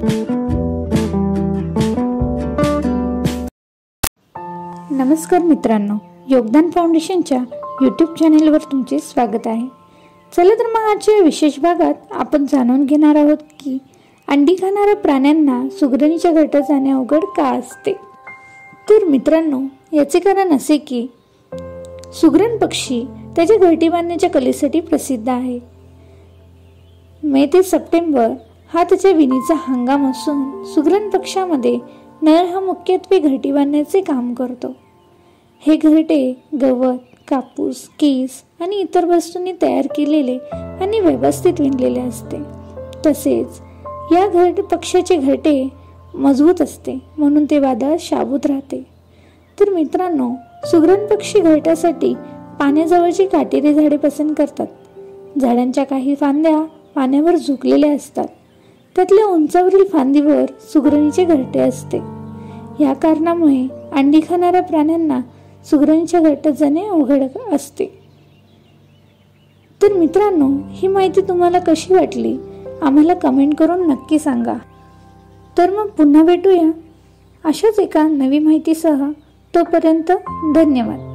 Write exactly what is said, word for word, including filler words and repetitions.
नमस्कार मित्रांनो, योगदान फाउंडेशनच्या यूट्यूब चॅनेलवर तुमचे स्वागत आहे। चला तर मग आजच्या विशेष भागात आपण जाणून घेणार आहोत की अंडी खाणाऱ्या प्राण्यांना सुगरणीच्या घरट्यात जाणे अवघड का असते। तर मित्रांनो, याचे कारण असे की सुगरण पक्षी त्याच्या घरटी बांधण्याच्या कलेसाठी प्रसिद्ध आहे। मे ते सप्टेंबर हा त्याच्या विणीचा हंगाम असून सुगरण पक्षामध्ये नर हा मुख्यत्वे घरटी बांधण्याचे काम करतो। हे घरटे गवत, कापूस, केस आणि इतर वस्तूंनी तयार केलेले आणि व्यवस्थित विणलेले असते। तसेच या घरटे पक्षाचे घरटे मजबूत असते, म्हणून ते वादळात शाबूत राहते। तर मित्रांनो, सुगरण पक्षी घरट्यासाठी पाण्याजवळची काटेरी झाडे पसंत करतात। झाडांच्या काही फांद्या पाण्यावर झुकलेल्या असतात, त्यातल्या उंचावरील फांदीवर सुगरणीचे घरटे असते। या कारणामुळे अंडी खाणाऱ्या प्राण्यांना सुगरणीच्या घरट्यात जाणे अवघड असते। तर मित्रांनो, ही माहिती तुम्हाला कशी वाटली आम्हाला कमेंट करून नक्की सांगा। तर मग पुन्हा भेटूया अशाच एका नवी माहितीसह। तोपर्यंत धन्यवाद।